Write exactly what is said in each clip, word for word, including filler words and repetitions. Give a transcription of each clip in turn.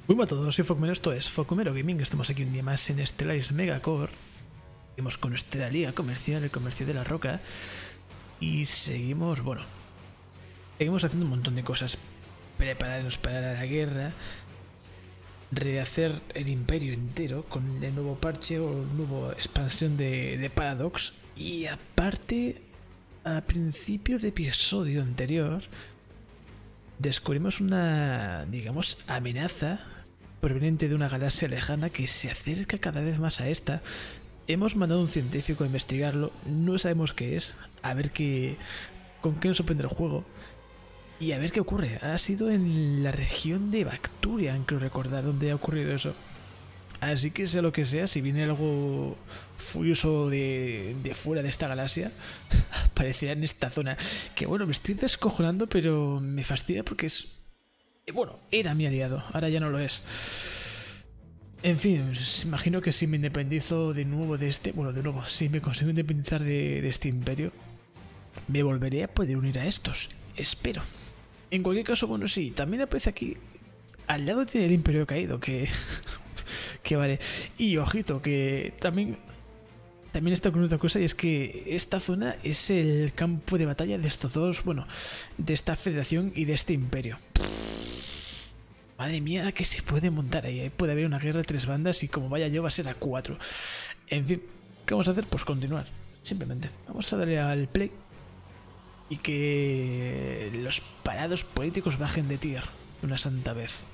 Muy buenas a todos, soy Focumero, esto es Focumero Gaming, estamos aquí un día más en Stellaris Megacore. Seguimos con nuestra liga comercial, el comercio de la roca. Y seguimos, bueno, seguimos haciendo un montón de cosas. Prepararnos para la guerra, rehacer el imperio entero con el nuevo parche o nueva expansión de, de Paradox. Y aparte, a principio de episodio anterior, descubrimos una, digamos, amenaza proveniente de una galaxia lejana que se acerca cada vez más a esta. Hemos mandado a un científico a investigarlo, no sabemos qué es, a ver qué, con qué nos sorprende el juego y a ver qué ocurre. Ha sido en la región de Bacturian, creo recordar, donde ha ocurrido eso. Así que sea lo que sea, si viene algo furioso de, de fuera de esta galaxia, aparecerá en esta zona. Que bueno, me estoy descojonando, pero me fastidia porque es... Bueno, era mi aliado, ahora ya no lo es. En fin, imagino que si me independizo de nuevo de este... Bueno, de nuevo, si me consigo independizar de, de este imperio, me volveré a poder unir a estos. Espero. En cualquier caso, bueno, sí, también aparece aquí... Al lado tiene el imperio caído, que... que vale. Y ojito, que también... También está con otra cosa, y es que esta zona es el campo de batalla de estos dos, bueno, de esta federación y de este imperio. Madre mía, que se puede montar ahí. Ahí puede haber una guerra de tres bandas y como vaya yo va a ser a cuatro. En fin, ¿qué vamos a hacer? Pues continuar, simplemente. Vamos a darle al play y que los parados políticos bajen de tier una santa vez.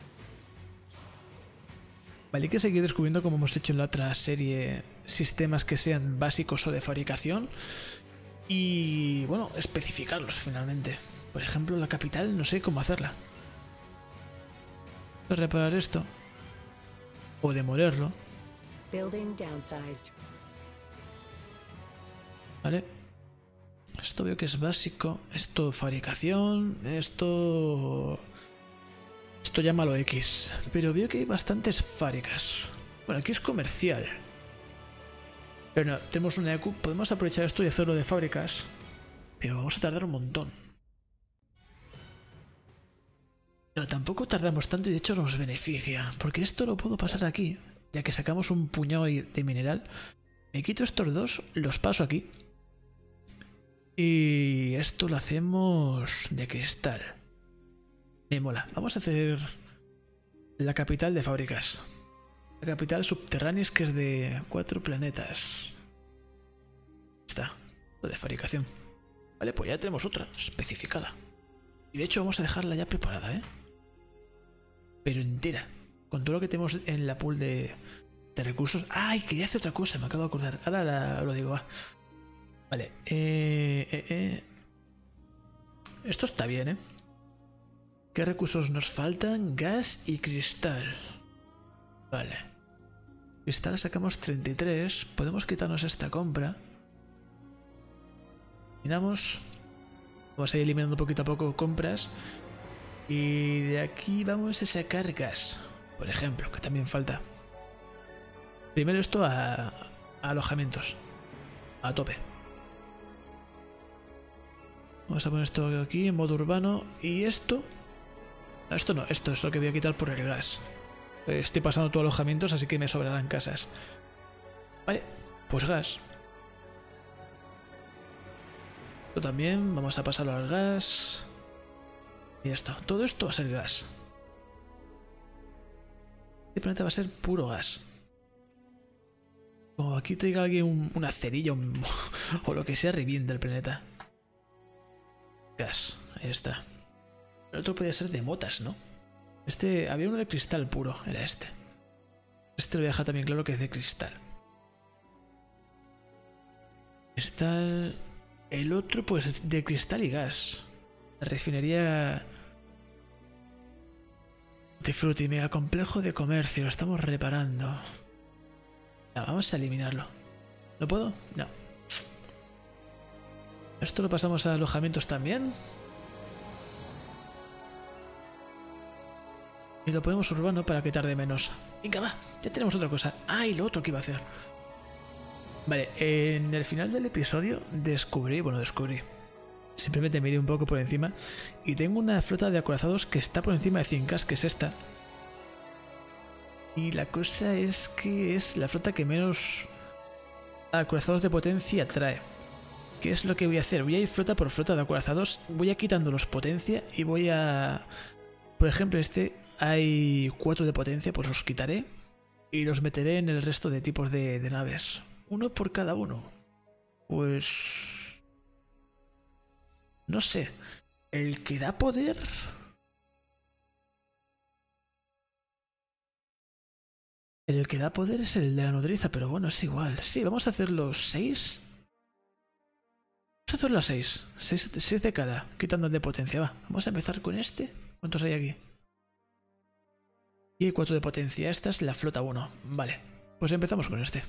Vale, hay que seguir descubriendo, como hemos hecho en la otra serie, sistemas que sean básicos o de fabricación y, bueno, especificarlos finalmente. Por ejemplo, la capital, no sé cómo hacerla. Reparar esto o demolerlo. Vale. Esto veo que es básico. Esto fabricación. Esto... Esto llámalo X. Pero veo que hay bastantes fábricas. Bueno, aquí es comercial. Pero no, tenemos una E Q. Podemos aprovechar esto y hacerlo de fábricas. Pero vamos a tardar un montón. Pero tampoco tardamos tanto y de hecho nos beneficia. Porque esto lo puedo pasar aquí. Ya que sacamos un puñado de mineral. Me quito estos dos, los paso aquí. Y esto lo hacemos de cristal. Me mola. Vamos a hacer la capital de fábricas. La capital subterránea, que es de cuatro planetas. Está. Lo de fabricación. Vale, pues ya tenemos otra especificada. Y de hecho vamos a dejarla ya preparada, ¿eh? Pero entera. Con todo lo que tenemos en la pool de, de recursos. ¡Ay! Quería hacer otra cosa, me acabo de acordar. Ahora la, lo digo, va. Vale. Eh, eh, eh. Esto está bien, ¿eh? ¿Qué recursos nos faltan? Gas y cristal. Vale. Cristal sacamos treinta y tres. Podemos quitarnos esta compra. Miramos. Vamos a ir eliminando poquito a poco compras. Y de aquí vamos a sacar gas, por ejemplo, que también falta. Primero esto a, a alojamientos. A tope. Vamos a poner esto aquí en modo urbano. Y esto... No, esto no, esto es lo que voy a quitar por el gas. Estoy pasando todo alojamientos, así que me sobrarán casas. Vale, pues gas. Esto también, vamos a pasarlo al gas. Y ya está, todo esto va a ser gas. Este planeta va a ser puro gas. Como aquí traiga alguien un, una cerilla un, o lo que sea, revienta el planeta. Gas, ahí está. El otro podría ser de motas, ¿no? Este, había uno de cristal puro, era este. Este lo voy a dejar también claro que es de cristal. Está el, el otro, pues, de cristal y gas. La refinería de fruta y mega complejo de comercio. Lo estamos reparando. No, vamos a eliminarlo. ¿No puedo? No. Esto lo pasamos a alojamientos también. Y lo ponemos urbano para que tarde menos. Venga, va, ya tenemos otra cosa. Ah, y lo otro que iba a hacer. Vale, en el final del episodio descubrí, bueno, descubrí. Simplemente miré un poco por encima y tengo una flota de acorazados que está por encima de cien K, que es esta. Y la cosa es que es la flota que menos acorazados de potencia trae. ¿Qué es lo que voy a hacer? Voy a ir flota por flota de acorazados. Voy a quitándolos potencia y voy a... Por ejemplo, este hay cuatro de potencia, pues los quitaré. Y los meteré en el resto de tipos de, de naves. Uno por cada uno. Pues... No sé. El que da poder... El que da poder es el de la nodriza, pero bueno, es igual. Sí, vamos a hacer los seis. Vamos a hacer los seis. seis de cada, quitando el de potencia. Va, vamos a empezar con este. ¿Cuántos hay aquí? Y hay cuatro de potencia. Esta es la flota uno. Vale, pues empezamos con este.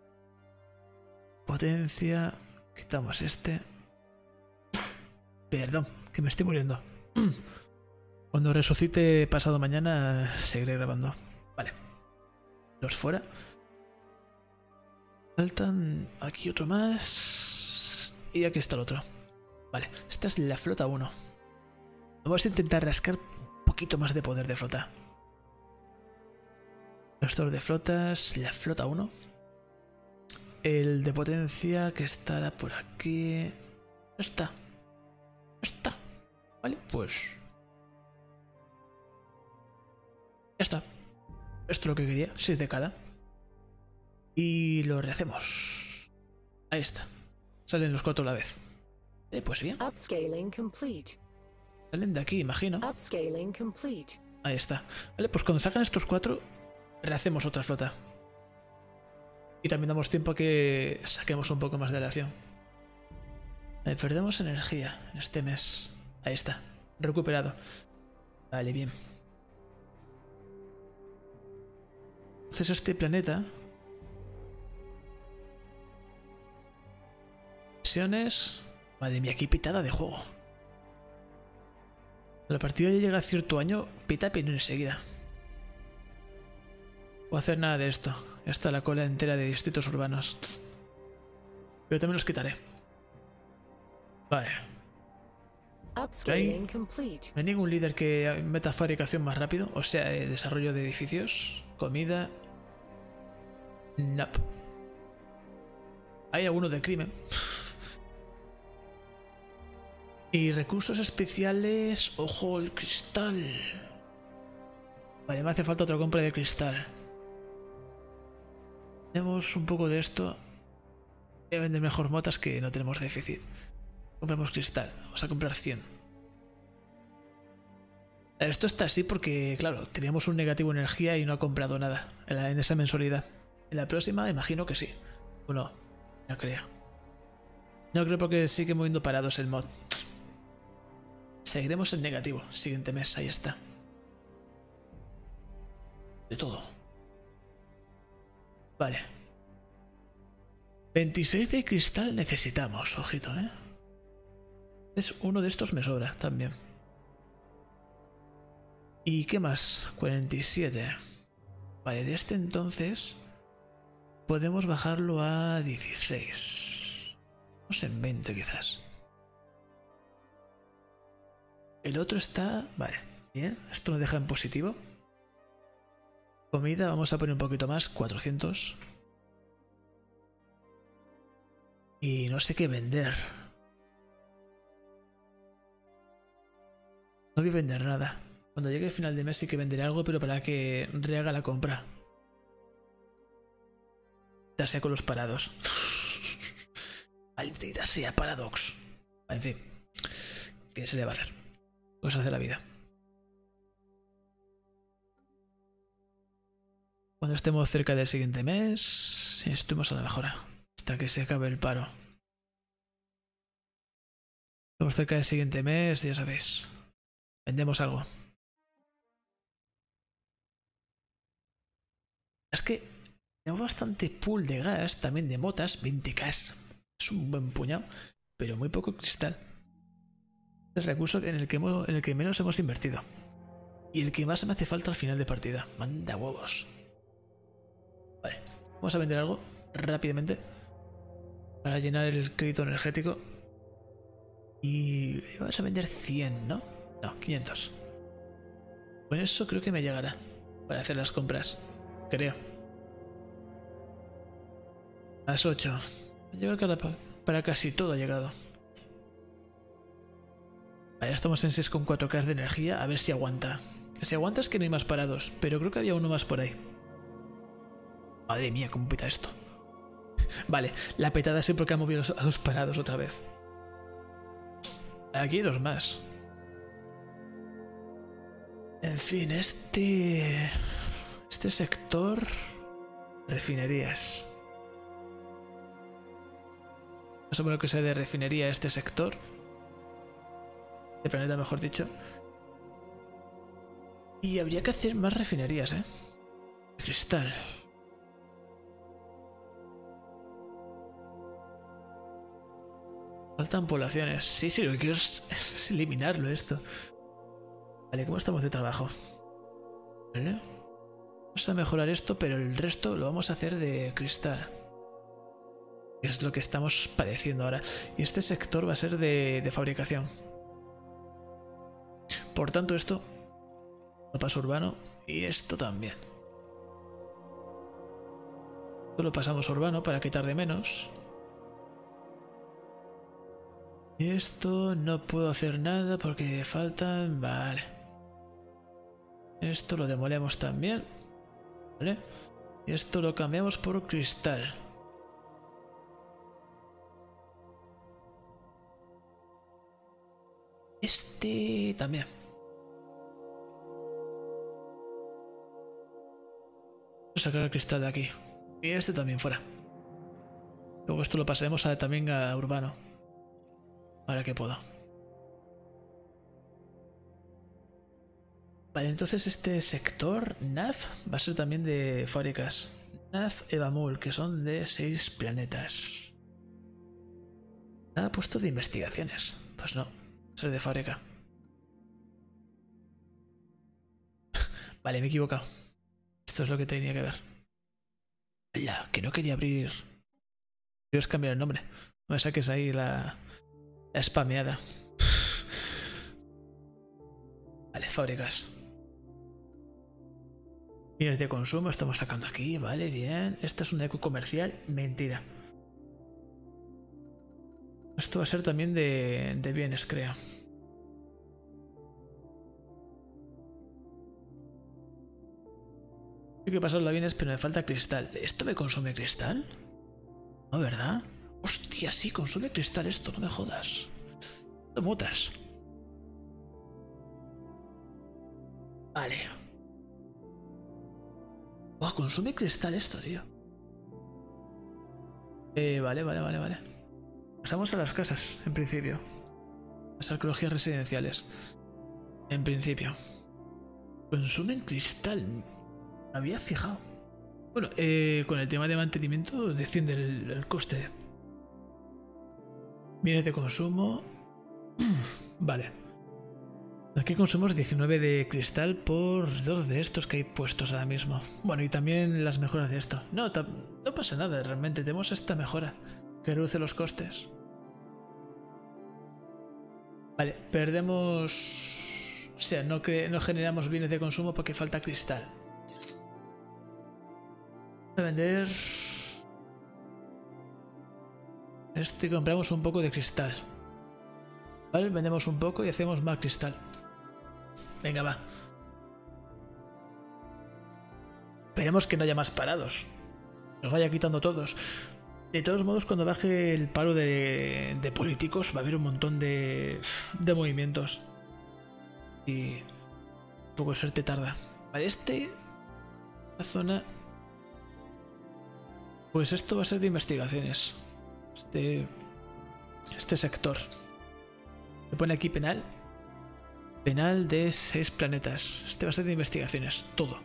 Potencia. Quitamos este. Perdón, que me estoy muriendo. Cuando resucite pasado mañana, seguiré grabando. Vale. Los fuera. Faltan aquí otro más. Y aquí está el otro. Vale, esta es la flota uno. Vamos a intentar rascar un poquito más de poder de flota. Gestor de flotas, la flota uno. El de potencia que estará por aquí. No está. No está. Vale, pues... Ya está. Esto es lo que quería, seis de cada. Y lo rehacemos. Ahí está. Salen los cuatro a la vez. Eh, pues bien. Salen de aquí, imagino. Ahí está. Vale, pues cuando salgan estos cuatro, rehacemos otra flota. Y también damos tiempo a que saquemos un poco más de la acción. Vale, perdemos energía en este mes. Ahí está. Recuperado. Vale, bien. Entonces este planeta... Misiones... Madre mía, qué pitada de juego. La partida ya llega a cierto año, pita pero enseguida. No puedo hacer nada de esto. Ya está la cola entera de distritos urbanos. Pero también los quitaré. Vale. ¿No hay, ¿No hay ningún líder que meta fabricación más rápido? O sea, eh, desarrollo de edificios, comida... Nope. Hay alguno de crimen. Y recursos especiales... Ojo, el cristal. Vale, me hace falta otra compra de cristal. Tenemos un poco de esto. Voy a vender mejor motas que no tenemos déficit. Compramos cristal. Vamos a comprar cien. Esto está así porque, claro, teníamos un negativo en energía y no ha comprado nada en, la, en esa mensualidad. En la próxima imagino que sí. O no, no creo. No creo porque sigue moviendo parados el mod. Seguiremos en negativo. Siguiente mes, ahí está. De todo. Vale. veintiséis de cristal necesitamos, ojito, ¿eh? Es uno de estos me sobra también. ¿Y qué más? cuarenta y siete. Vale, de este entonces podemos bajarlo a dieciséis. Vamos en veinte quizás. El otro está... Vale, bien. Esto nos deja en positivo. Comida, vamos a poner un poquito más, cuatrocientos. Y no sé qué vender. No voy a vender nada. Cuando llegue el final de mes sí que venderé algo, pero para que rehaga la compra. Ya sea con los parados. Maldita sea, Paradox. En fin. ¿Qué se le va a hacer? Cosas de la vida. Cuando estemos cerca del siguiente mes, estuvimos a la mejora. Hasta que se acabe el paro. Estamos cerca del siguiente mes, ya sabéis. Vendemos algo. Es que tenemos bastante pool de gas, también de motas, veinte K. Es un buen puñado, pero muy poco cristal. Es el recurso en el que, hemos, en el que menos hemos invertido. Y el que más me hace falta al final de partida. Manda huevos. Vale, vamos a vender algo rápidamente para llenar el crédito energético. Y vamos a vender cien, ¿no? No, quinientos. Con eso creo que me llegará para hacer las compras. Creo. Las ocho. Llega para, para casi todo ha llegado. Vale, ya estamos en seis coma cuatro K de energía. A ver si aguanta. Si aguanta es que no hay más parados. Pero creo que había uno más por ahí. Madre mía, cómo peta esto. Vale, la petada siempre que ha movido a los parados otra vez. Aquí hay dos más. En fin, este... Este sector... Refinerías. Más o menos que sea de refinería este sector. De planeta, mejor dicho. Y habría que hacer más refinerías, ¿eh? Cristal. Faltan poblaciones. Sí, sí, lo que quiero es, es eliminarlo esto. Vale, ¿cómo estamos de trabajo? Vale. Vamos a mejorar esto, pero el resto lo vamos a hacer de cristal. Es lo que estamos padeciendo ahora. Y este sector va a ser de, de fabricación. Por tanto, esto lo paso urbano y esto también. Esto lo pasamos urbano para que tarde menos. Y esto no puedo hacer nada porque faltan... Vale. Esto lo demolemos también. Vale. Y esto lo cambiamos por cristal. Este también. Voy a sacar el cristal de aquí. Y este también fuera. Luego esto lo pasaremos a, también a urbano. Ahora que puedo. Vale, entonces este sector N A F va a ser también de fábricas. N A F Evamul, que son de seis planetas. Nada puesto de investigaciones. Pues no, va a ser de fábrica. Vale, me he equivocado. Esto es lo que tenía que ver. Ya, que no quería abrir. Quiero cambiar el nombre. No me saques ahí la... La spameada. Vale, fábricas. Bienes de consumo estamos sacando aquí, vale, bien. Esta es una eco comercial, mentira. Esto va a ser también de, de bienes, creo. Hay que pasar la bienes, pero me falta cristal. ¿Esto me consume cristal? No, ¿verdad? Hostia, sí, consume cristal esto, no me jodas. No mutas. Vale. Oh, consume cristal esto, tío. Eh, vale, vale, vale, vale. Pasamos a las casas, en principio. Las arqueologías residenciales. En principio. Consumen cristal. Me había fijado. Bueno, eh, con el tema de mantenimiento desciende el, el coste. Bienes de consumo. Vale. Aquí consumimos diecinueve de cristal por dos de estos que hay puestos ahora mismo. Bueno, y también las mejoras de esto. No, no pasa nada, realmente. Tenemos esta mejora que reduce los costes. Vale, perdemos... O sea, no, que, no generamos bienes de consumo porque falta cristal. Vamos a vender... Esto y compramos un poco de cristal. Vale, vendemos un poco y hacemos más cristal. Venga, va. Esperemos que no haya más parados. Nos vaya quitando todos. De todos modos, cuando baje el paro de, de políticos, va a haber un montón de, de movimientos. Y un poco de suerte tarda. Vale, este... La zona... Pues esto va a ser de investigaciones. Este... Este sector. Me pone aquí penal. Penal de seis planetas. Este va a ser de investigaciones. Todo.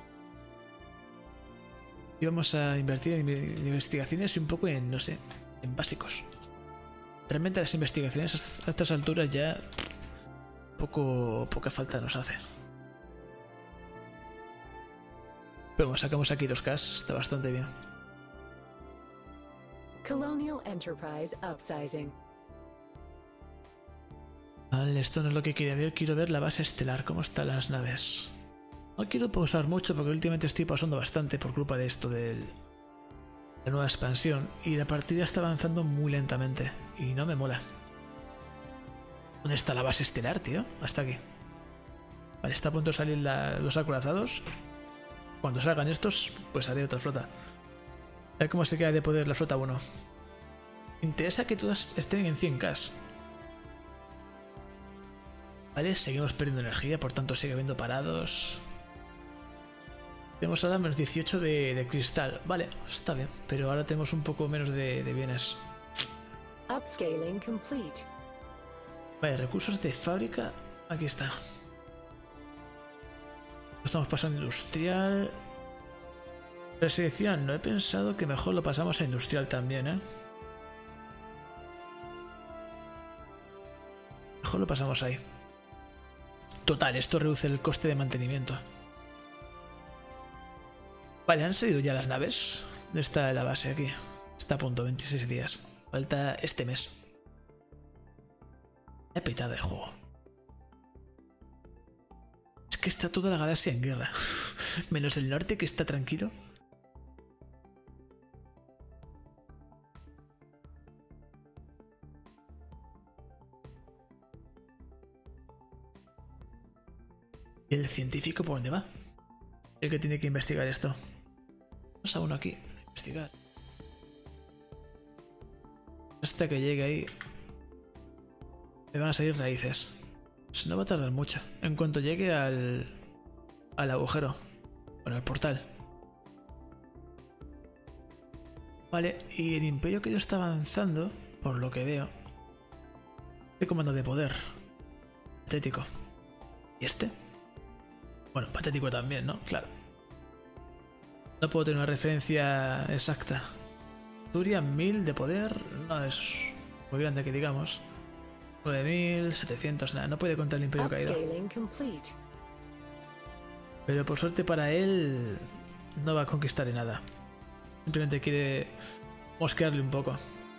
Y vamos a invertir en investigaciones y un poco en, no sé, en básicos. Realmente las investigaciones a estas alturas ya poco, poca falta nos hace. Pero bueno, sacamos aquí dos K, está bastante bien. Colonial Enterprise upsizing. Vale, esto no es lo que quería ver, quiero ver la base estelar, cómo están las naves. No quiero pausar mucho porque últimamente estoy pausando bastante por culpa de esto de la nueva expansión y la partida está avanzando muy lentamente y no me mola. ¿Dónde está la base estelar, tío? Hasta aquí. Vale, está a punto de salir la, los acorazados. Cuando salgan estos, pues haré otra flota. A ver cómo se queda de poder la flota uno. Me interesa que todas estén en cien K. Vale, seguimos perdiendo energía, por tanto sigue habiendo parados. Tenemos ahora menos dieciocho de, de cristal. Vale, está bien, pero ahora tenemos un poco menos de, de bienes. Upscaling complete. Vale, recursos de fábrica. Aquí está. Estamos pasando a industrial. Pero se decía, no he pensado que mejor lo pasamos a industrial también, ¿eh? Mejor lo pasamos ahí. Total, esto reduce el coste de mantenimiento. Vale, han salido ya las naves. ¿Dónde está la base? Aquí. Está a punto, veintiséis días. Falta este mes. La petada de juego. Es que está toda la galaxia en guerra. Menos el norte, que está tranquilo. ¿Y el científico por dónde va? El que tiene que investigar esto. Vamos a uno aquí. A investigar. Hasta que llegue ahí. Me van a salir raíces. Pues no va a tardar mucho. En cuanto llegue al... al agujero. Bueno, al portal. Vale, y el imperio que yo está avanzando, por lo que veo, de comando de poder. Patético. ¿Y este? Bueno, patético también, ¿no? Claro. No puedo tener una referencia exacta. Turian mil de poder. No es muy grande que digamos. nueve mil setecientos, nada. No puede contar el imperio caído. Pero por suerte para él no va a conquistar en nada. Simplemente quiere mosquearle un poco.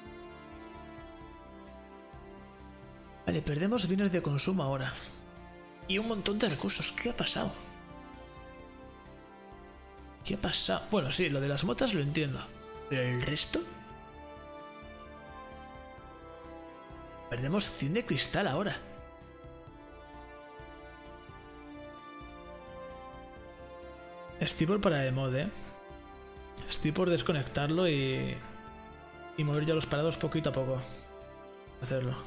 Vale, perdemos bienes de consumo ahora. Y un montón de recursos. ¿Qué ha pasado? ¿Qué ha pasado? Bueno, sí, lo de las motas lo entiendo. ¿Pero el resto? Perdemos cien de cristal ahora. Estoy por parar el mod, eh. Estoy por desconectarlo y... y mover ya los parados poquito a poco. Hacerlo.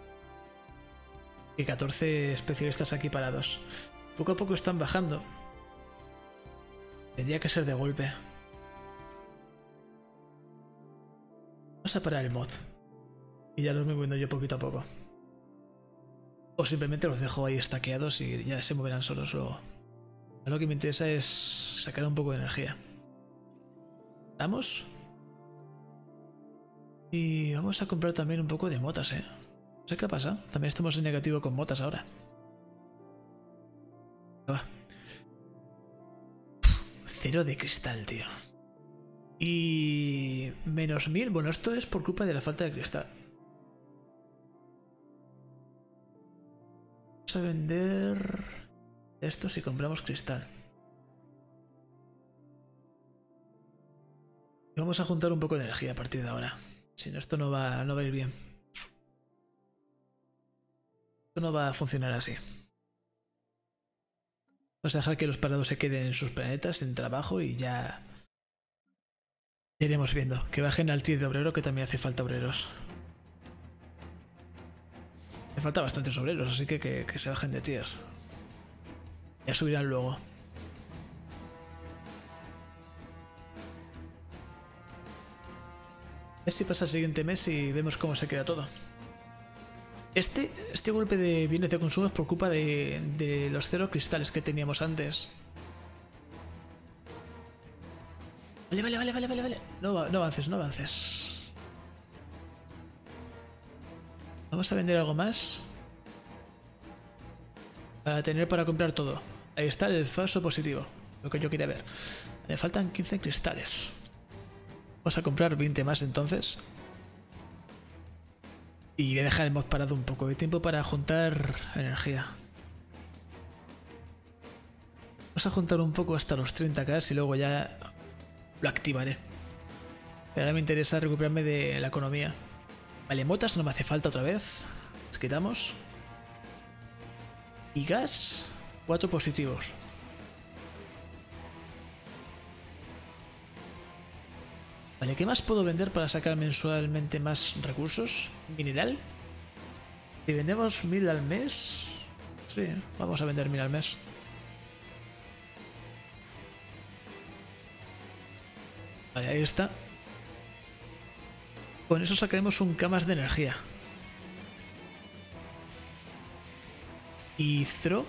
Y catorce especialistas aquí parados. Poco a poco están bajando. Tendría que ser de golpe. Vamos a parar el mod. Y ya los voy moviendo yo poquito a poco. O simplemente los dejo ahí estaqueados y ya se moverán solos luego. Lo que me interesa es sacar un poco de energía. Vamos. Y vamos a comprar también un poco de motas, eh. No sé qué pasa. También estamos en negativo con motas ahora. Va. Cero de cristal, tío. Y... menos mil. Bueno, esto es por culpa de la falta de cristal. Vamos a vender... esto si compramos cristal. Y vamos a juntar un poco de energía a partir de ahora. Si no, esto no va, no va a ir bien. Esto no va a funcionar así. Vamos a dejar que los parados se queden en sus planetas, en trabajo, y ya iremos viendo. Que bajen al tier de obrero, que también hace falta obreros. Hace falta bastantes obreros, así que que, que se bajen de tier. Ya subirán luego. A ver si pasa el siguiente mes y vemos cómo se queda todo. Este, este golpe de bienes de consumo es por culpa de, de los cero cristales que teníamos antes. Vale, vale, vale, vale, vale, vale. No, no avances, no avances. Vamos a vender algo más. Para tener para comprar todo. Ahí está el falso positivo. Lo que yo quería ver. Me faltan quince cristales. Vamos a comprar veinte más entonces. Y voy a dejar el mod parado un poco de tiempo para juntar energía. Vamos a juntar un poco hasta los treinta k y luego ya lo activaré. Pero ahora me interesa recuperarme de la economía. Vale, motas no me hace falta otra vez. Las quitamos. Y gas, cuatro positivos. Vale, ¿qué más puedo vender para sacar mensualmente más recursos? Mineral. Si vendemos mil al mes... Sí, vamos a vender mil al mes. Vale, ahí está. Con eso sacaremos un K más de energía. Y Thro.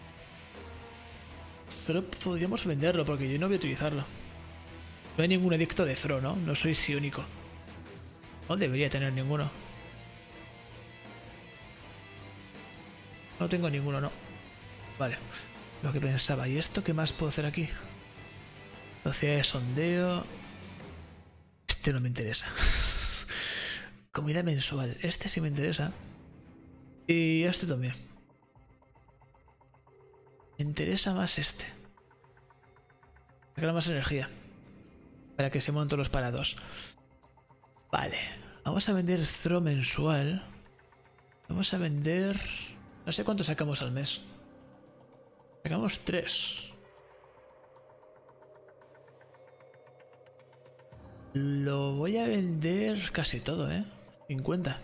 Thro podríamos venderlo porque yo no voy a utilizarlo. No hay ningún adicto de Thro, ¿no? No soy psiónico. No debería tener ninguno. No tengo ninguno, no. Vale. Lo que pensaba. ¿Y esto qué más puedo hacer aquí? Velocidad de sondeo. Este no me interesa. Comida mensual. Este sí me interesa. Y este también. Me interesa más este. Sacar más energía. Para que se monten los parados. Vale. Vamos a vender Thro mensual. Vamos a vender... No sé cuánto sacamos al mes. Sacamos tres. Lo voy a vender casi todo, ¿eh? cincuenta.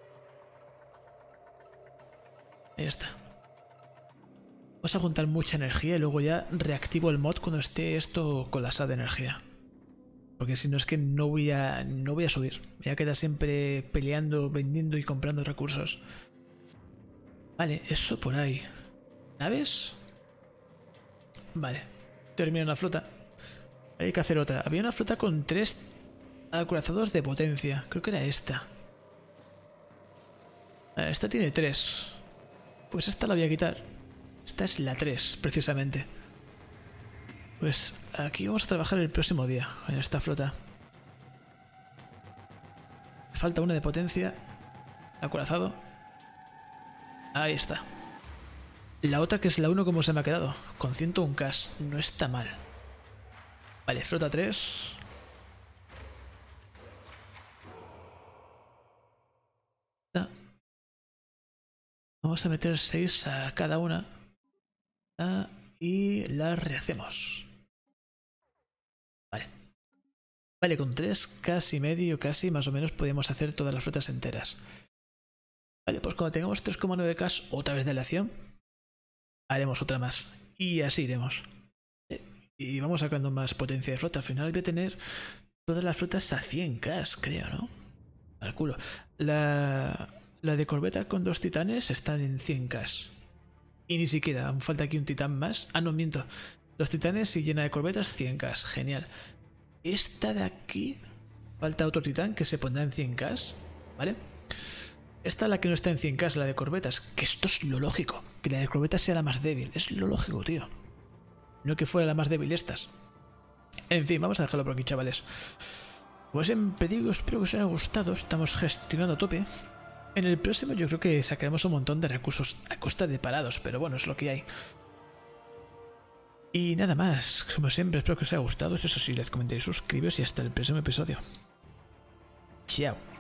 Ahí está. Vamos a juntar mucha energía y luego ya reactivo el mod cuando esté esto colapsado de energía. Porque si no es que no voy a, no voy a subir. Me voy a quedar siempre peleando, vendiendo y comprando recursos. Vale, eso por ahí. ¿Naves? Vale. Termina una flota. Hay que hacer otra. Había una flota con tres acorazados de potencia. Creo que era esta. Esta tiene tres. Pues esta la voy a quitar. Esta es la tres, precisamente. Pues aquí vamos a trabajar el próximo día, en esta flota. Falta una de potencia. Acorazado. Ahí está. La otra que es la uno, como se me ha quedado. Con ciento uno K. No está mal. Vale, flota tres. Vamos a meter seis a cada una. Y las rehacemos. Vale. Vale, con tres casi medio, casi más o menos podemos hacer todas las flotas enteras. Vale, pues cuando tengamos tres coma nueve K otra vez de aleación, haremos otra más. Y así iremos. Y vamos sacando más potencia de flota. Al final voy a tener todas las flotas a cien K, creo, ¿no? Calculo. La, la de corbeta con dos titanes están en cien K. Y ni siquiera, aún falta aquí un titán más. Ah, no, miento. Dos titanes y llena de corbetas, cien K. Genial. Esta de aquí... Falta otro titán que se pondrá en cien K. ¿Vale? Esta es la que no está en cien K, la de corbetas. Que esto es lo lógico. Que la de corbetas sea la más débil. Es lo lógico, tío. No que fuera la más débil estas. En fin, vamos a dejarlo por aquí, chavales. Como siempre digo, espero que os haya gustado. Estamos gestionando a tope. En el próximo yo creo que sacaremos un montón de recursos a costa de parados, pero bueno, es lo que hay. Y nada más, como siempre, espero que os haya gustado. Eso sí, les comentéis, suscribiros y hasta el próximo episodio. Chao.